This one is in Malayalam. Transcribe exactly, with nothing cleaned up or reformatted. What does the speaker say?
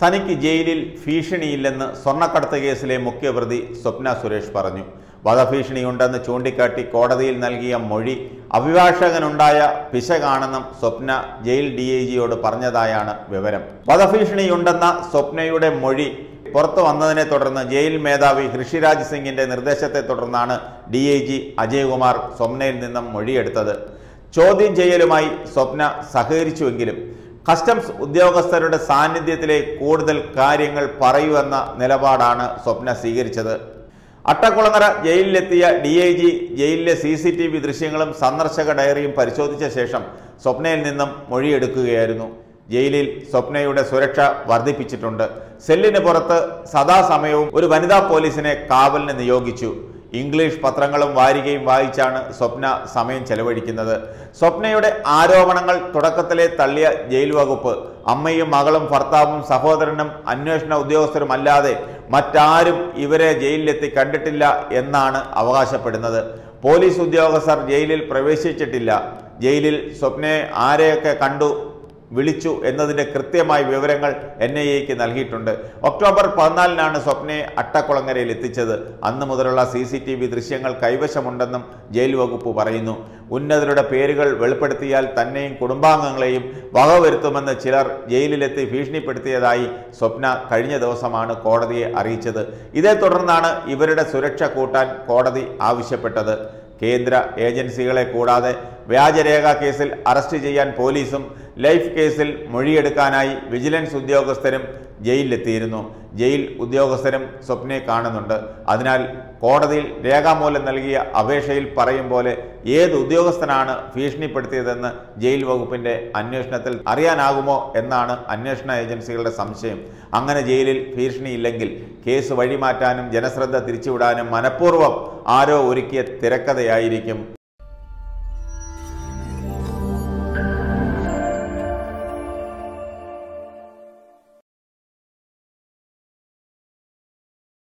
തനിക്ക് ജയിലിൽ ഭീഷണിയില്ലെന്ന് സ്വർണ്ണക്കടത്ത് കേസിലെ മുഖ്യപ്രതി സ്വപ്ന സുരേഷ് പറഞ്ഞു. വധഭീഷണിയുണ്ടെന്ന് ചൂണ്ടിക്കാട്ടി കോടതിയിൽ നൽകിയ മൊഴി അഭിഭാഷകനുണ്ടായ പിശകാണെന്നും സ്വപ്ന ജയിൽ ഡി ഐ ജിയോട് പറഞ്ഞതായാണ് വിവരം. വധഭീഷണിയുണ്ടെന്ന സ്വപ്നയുടെ മൊഴി പുറത്തു വന്നതിനെ തുടർന്ന് ജയിൽ മേധാവി ഋഷിരാജ് സിംഗിന്റെ നിർദ്ദേശത്തെ തുടർന്നാണ് ഡി ഐ ജി അജയ്കുമാർ സ്വപ്നയിൽ നിന്നും മൊഴിയെടുത്തത്. ചോദ്യം ചെയ്യലുമായി സ്വപ്ന സഹകരിച്ചുവെങ്കിലും കസ്റ്റംസ് ഉദ്യോഗസ്ഥരുടെ സാന്നിധ്യത്തിലെ കൂടുതൽ കാര്യങ്ങൾ പറയുമെന്ന നിലപാടാണ് സ്വപ്ന സ്വീകരിച്ചത്. അട്ടക്കുളങ്ങര ജയിലിലെത്തിയ ഡി ഐ ജി ജയിലിലെ സി സി ടി വി ദൃശ്യങ്ങളും സന്ദർശക ഡയറിയും പരിശോധിച്ച ശേഷം സ്വപ്നയിൽ നിന്നും മൊഴിയെടുക്കുകയായിരുന്നു. ജയിലിൽ സ്വപ്നയുടെ സുരക്ഷ വർദ്ധിപ്പിച്ചിട്ടുണ്ട്. സെല്ലിന് പുറത്ത് സദാസമയവും ഒരു വനിതാ പോലീസിനെ കാവലിന് നിയോഗിച്ചു. ഇംഗ്ലീഷ് പത്രങ്ങളും വാരികയും വായിച്ചാണ് സ്വപ്ന സമയം ചെലവഴിക്കുന്നത്. സ്വപ്നയുടെ ആരോപണങ്ങൾ തുടക്കത്തിലെ തള്ളിയ ജയിൽ വകുപ്പ് അമ്മയും മകളും ഭർത്താവും സഹോദരനും അന്വേഷണ ഉദ്യോഗസ്ഥരുമല്ലാതെ മറ്റാരും ഇവരെ ജയിലിലെത്തി കണ്ടിട്ടില്ല എന്നാണ് അവകാശപ്പെടുന്നത്. പോലീസ് ഉദ്യോഗസ്ഥർ ജയിലിൽ പ്രവേശിച്ചിട്ടില്ല. ജയിലിൽ സ്വപ്നയെ ആരെയൊക്കെ കണ്ടു വിളിച്ചു എന്നതിൻ്റെ കൃത്യമായ വിവരങ്ങൾ എൻ ഐ എക്ക് നൽകിയിട്ടുണ്ട്. ഒക്ടോബർ പതിനാലിനാണ് സ്വപ്നയെ അട്ടക്കുളങ്ങരയിൽ എത്തിച്ചത്. അന്ന് മുതലുള്ള സി സി ടി വി ദൃശ്യങ്ങൾ കൈവശമുണ്ടെന്നും ജയിൽ വകുപ്പ് പറയുന്നു. ഉന്നതരുടെ പേരുകൾ വെളിപ്പെടുത്തിയാൽ തന്നെയും കുടുംബാംഗങ്ങളെയും വകവരുത്തുമെന്ന് ചിലർ ജയിലിലെത്തി ഭീഷണിപ്പെടുത്തിയതായി സ്വപ്ന കഴിഞ്ഞ ദിവസമാണ് കോടതിയെ അറിയിച്ചത്. ഇതേ തുടർന്നാണ് ഇവരുടെ സുരക്ഷ കൂട്ടാൻ കോടതി ആവശ്യപ്പെട്ടത്. കേന്ദ്ര ഏജൻസികളെ കൂടാതെ വ്യാജരേഖ കേസിൽ അറസ്റ്റ് ചെയ്യാൻ പോലീസും ലൈഫ് കേസിൽ മൊഴിയെടുക്കാനായി വിജിലൻസ് ഉദ്യോഗസ്ഥരും ജയിലിലെത്തിയിരുന്നു. ജയിൽ ഉദ്യോഗസ്ഥരും സ്വപ്നയെ കാണുന്നുണ്ട്. അതിനാൽ കോടതിയിൽ രേഖാമൂലം നൽകിയ അപേക്ഷയിൽ പറയും പോലെ ഏത് ഉദ്യോഗസ്ഥനാണ് ഭീഷണിപ്പെടുത്തിയതെന്ന് ജയിൽ വകുപ്പിന്റെ അന്വേഷണത്തിൽ അറിയാനാകുമോ എന്നാണ് അന്വേഷണ ഏജൻസികളുടെ സംശയം. അങ്ങനെ ജയിലിൽ ഭീഷണിയില്ലെങ്കിൽ കേസ് വഴിമാറ്റാനും ജനശ്രദ്ധ തിരിച്ചുവിടാനും മനഃപൂർവ്വം ആരോ ഒരുക്കിയ തിരക്കഥയായിരിക്കും